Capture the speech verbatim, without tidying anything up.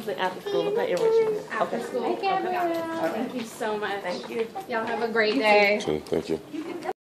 It's an after school, okay, enrichment. After Okay. school. Hey, Gabrielle. Okay. Thank you so much. Thank you. Y'all have a great day. Okay, thank you.